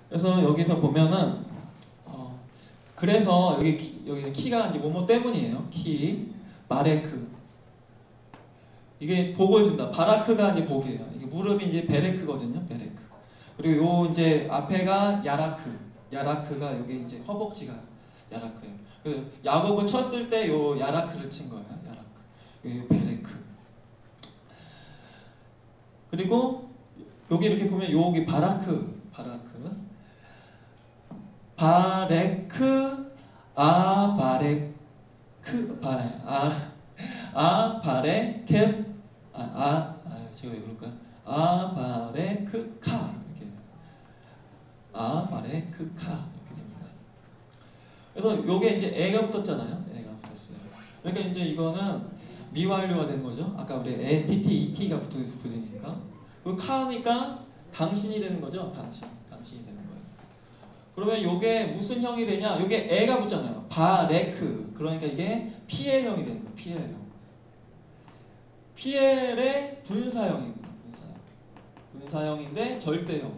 그래서 여기서 보면은 그래서 여기 키가 이제 뭐뭐 때문이에요. 키, 마레크. 이게 복을 준다. 바라크가 이제 복이에요. 이게 무릎이 이제 베레크거든요. 베레크. 그리고 요 이제 앞에가 야라크. 야라크가 여기 이제 허벅지가 야라크예요. 그 야곱을 쳤을 때 요 야라크를 친 거예요. 야라크. 요 베레크. 그리고 여기 이렇게 보면 여기 바라크. 바레크 바레크 바레케 제가 왜 그럴까요? 바레크카 이렇게 바레크카 이렇게 됩니다. 그래서 요게 이제 애가 붙었잖아요. 애가 붙었어요. 그러니까 이제 이거는 미완료가 된 거죠. 아까 우리 엔티티 ET가 붙으니까 그 카니까 당신이 되는 거죠. 당신이 되는 거예요. 그러면 요게 무슨 형이 되냐? 요게 애가 붙잖아요. 바레크. 그러니까 이게 PL형이 되는 거예요. PL형. PL의 분사형입니다. 분사형인데 절대형.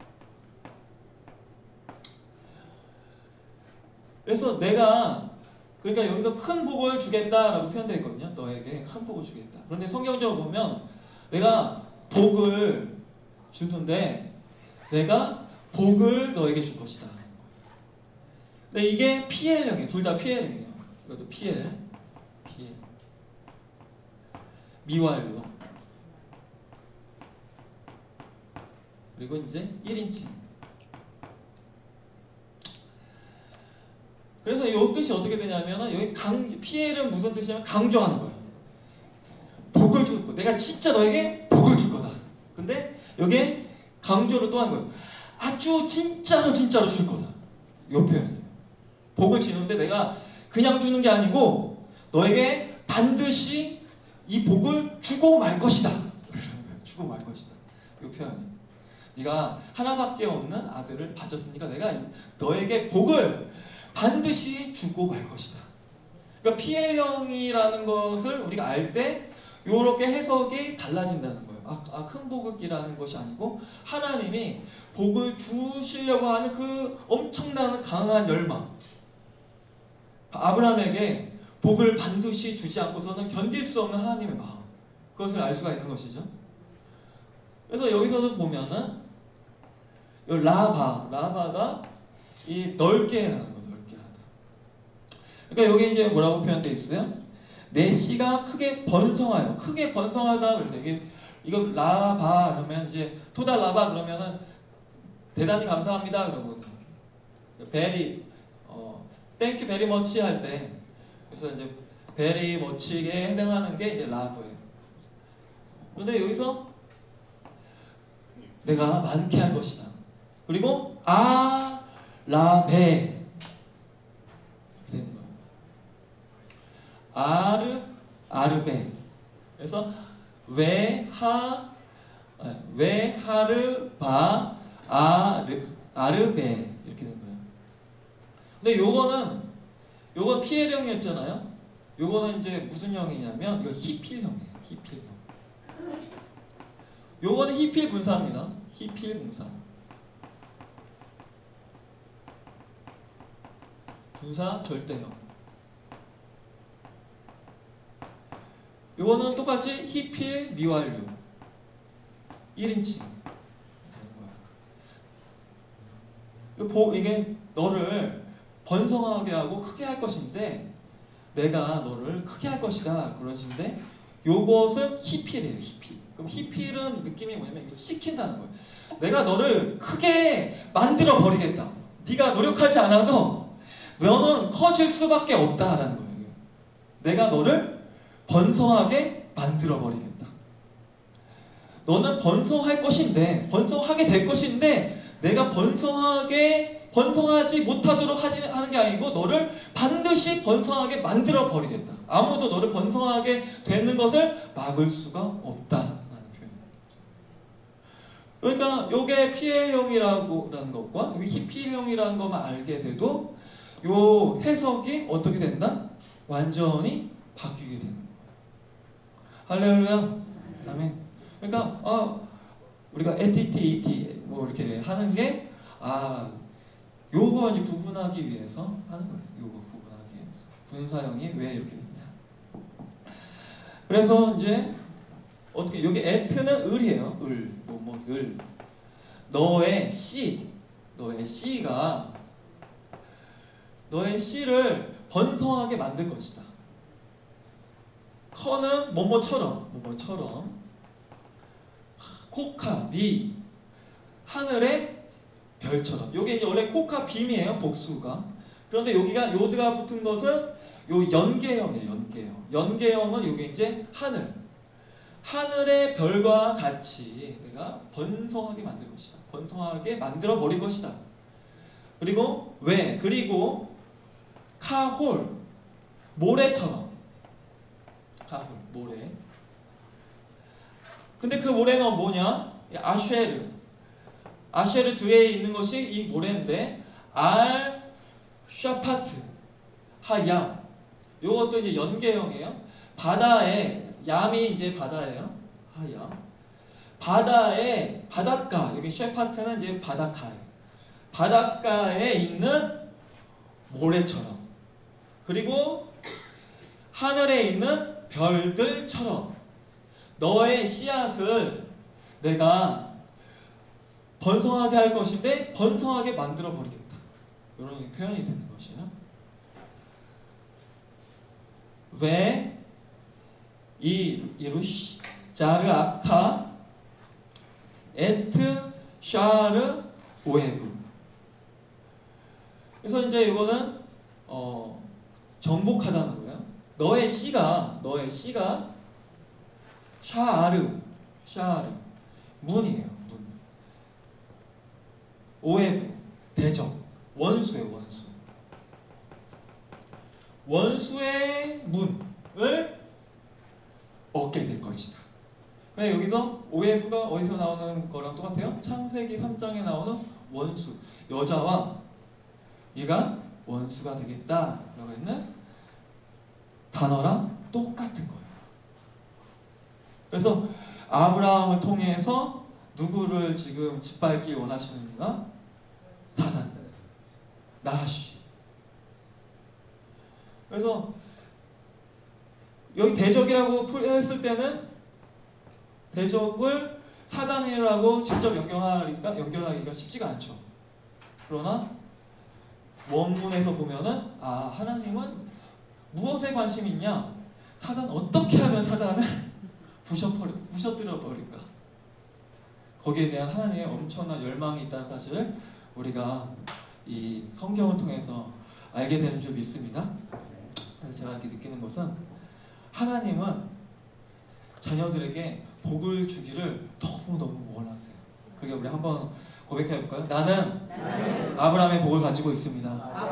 그래서 내가 그러니까 여기서 큰 복을 주겠다라고 표현되어 있거든요. 너에게 큰 복을 주겠다. 그런데 성경적으로 보면 내가 복을 주는데 내가 복을 너에게 줄 것이다. 근데 이게 PL형이에요. 둘 다 PL형이에요. 이것도 PL. 미완료. 그리고 이제 1인칭. 그래서 이 뜻이 어떻게 되냐면은 여기 PL은 무슨 뜻이냐면 강조하는 거예요. 복을 줄 거. 내가 진짜 너에게 복을 줄 거다. 근데 여기에 강조를 또 한 거예요. 아주 진짜로 줄 거다. 이 표현이에요. 복을 주는데 내가 그냥 주는 게 아니고 너에게 반드시 이 복을 주고 말 것이다. 주고 말 것이다. 이 표현이. 네가 하나밖에 없는 아들을 바쳤으니까 내가 너에게 복을 반드시 주고 말 것이다. 그러니까 PL형이라는 것을 우리가 알 때 이렇게 해석이 달라진다는 거예요. 큰 복이라는 것이 아니고 하나님이 복을 주시려고 하는 그 엄청난 강한 열망. 아브라함에게 복을 반드시 주지 않고서는 견딜 수 없는 하나님의 마음. 그것을 알 수가 있는 것이죠. 그래서 여기서도 보면은 이 라바가 이 넓게 하는 거, 넓게 하다. 그러니까 여기 이제 뭐라고 표현되어 있어요? 내 씨가 크게 번성하여, 크게 번성하다. 그래서 이거 라바 그러면 이제 토다 라바 그러면은 대단히 감사합니다 그러고 베리 땡큐 베리 머치 할 때 그래서 이제 베리 머치에 해당하는 게 이제 라브예요. 그런데 여기서 내가 많게 할 것이다. 그리고 라베 되는 거예요. 아르베. 그래서 웨하르바 아르베 이렇게 된 거예요. 근데 요건 PL형이었잖아요. 요거는 이제 무슨 형이냐면 이거 히필형이에요. 히필형. 요거는 히필 분사입니다. 히필 분사. 분사 절대형. 요거는 똑같이 히필 미완료. 1인칭. 이게 너를 번성하게 하고 크게 할 것인데 내가 너를 크게 할 것이다 그러신데 요것은 히필이에요. 히필. 그럼 히필은 느낌이 뭐냐면 시킨다는 거예요. 내가 너를 크게 만들어 버리겠다. 네가 노력하지 않아도 너는 커질 수밖에 없다라는 거예요. 내가 너를 번성하게 만들어 버리겠다. 너는 번성할 것인데 번성하게 될 것인데 내가 번성하지 못하도록 하는 게 아니고 너를 반드시 번성하게 만들어 버리겠다. 아무도 너를 번성하게 되는 것을 막을 수가 없다라는 표현. 그러니까 이게 PL형이라는 것과 여기 히필형이라는 것만 알게 돼도 요 해석이 어떻게 된다? 완전히 바뀌게 되는 거예요. 할렐루야. 아멘. 그러니까 우리가 에티티, 이티 뭐 이렇게 하는 게 요거 이제 구분하기 위해서 하는 거예요. 요거 구분하기 위해서. 분사형이 왜 이렇게 되냐. 그래서 이제 어떻게 여기 at는 을이에요. 을. 을. 너의 C가 너의 C를 번성하게 만들 것이다. 커는 뭐뭐처럼 코카 비 하늘의 별처럼. 요게 이제 원래 코카 빔이에요. 복수가. 그런데 여기가 요드가 붙은 것은 요 연계형이에요. 연계형은 요게 이제 하늘의 별과 같이 내가 번성하게 만들 것이다. 번성하게 만들어 버릴 것이다. 그리고 그리고 카홀 모래처럼. 카홀 모래. 근데 그 모래는 뭐냐? 아쉐르 뒤에 있는 것이 이 모래인데 알 샤파트 하얌. 요것도 이제 연계형이에요. 바다에 얌이 이제 바다예요. 하얌. 바다에 바닷가. 여기 샤파트는 이제 바닷가예요. 바닷가에 있는 모래처럼. 그리고 하늘에 있는 별들처럼 너의 씨앗을 내가 번성하게 할 것인데 번성하게 만들어 버리겠다. 이런 표현이 되는 것이에요. 왜 이루시 자르 아카 에트 샤르 오에브. 그래서 이제 이거는 정복하다는 거예요. 너의 씨가 샤르 문이에요. 문. 오에브 대적 원수예요. 원수의 문을 얻게 될 것이다. 그래 여기서 오에브가 어디서 나오는 거랑 똑같아요. 창세기 3장에 나오는 원수 여자와 얘가 원수가 되겠다라고 했는 단어랑 똑같은 거예요. 그래서 아브라함을 통해서 누구를 지금 짓밟기 원하시는가? 사단, 나하시. 그래서 여기 대적이라고 했을 때는 대적을 사단이라고 직접 연결하기가 쉽지가 않죠. 그러나 원문에서 보면은 하나님은 무엇에 관심이 있냐? 사단 어떻게 하면 사단을 부셔뜨려 버릴까? 거기에 대한 하나님의 엄청난 열망이 있다는 사실을 우리가 이 성경을 통해서 알게 되는 줄 믿습니다. 그래서 제가 이렇게 느끼는 것은 하나님은 자녀들에게 복을 주기를 너무너무 원하세요. 그게 우리 한번 고백해 볼까요? 나는 아브라함의 복을 가지고 있습니다.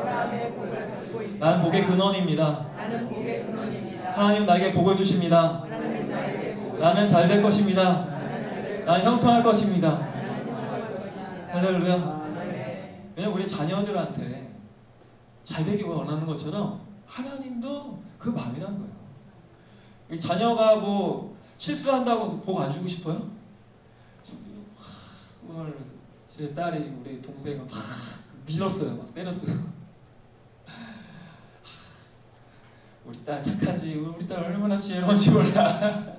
나는 복의 근원입니다. 하나님 나에게 복을 주십니다. 나는 잘 될 것입니다. 나는 형통할 것입니다. 할렐루야. 왜냐면 우리 자녀들한테 잘 되기 원하는 것처럼 하나님도 그 마음이라는 거예요. 자녀가 뭐 실수한다고 복 안 주고 싶어요? 오늘 제 딸이 우리 동생을 막 밀었어요. 막 때렸어요. 우리 딸 착하지. 우리 딸 얼마나 지혜로운지 몰라.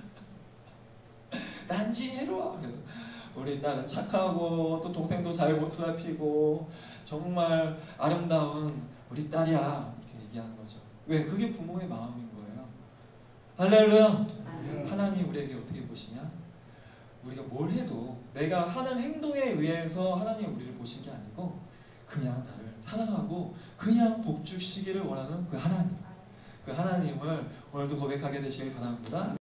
난 지혜로워. 그래도 우리 딸은 착하고 또 동생도 잘 보살피고 정말 아름다운 우리 딸이야. 이렇게 얘기하는 거죠. 왜? 그게 부모의 마음인 거예요. 할렐루야. 하나님이 우리에게 어떻게 보시냐? 우리가 뭘 해도 내가 하는 행동에 의해서 하나님이 우리를 보신 게 아니고 그냥 나를 사랑하고 그냥 복 주시기를 원하는 그 하나님. 그 하나님을 오늘도 고백하게 되시길 바랍니다.